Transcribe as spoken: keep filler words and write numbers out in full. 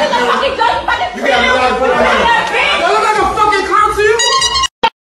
the fucking gun, you fucking You got a lot of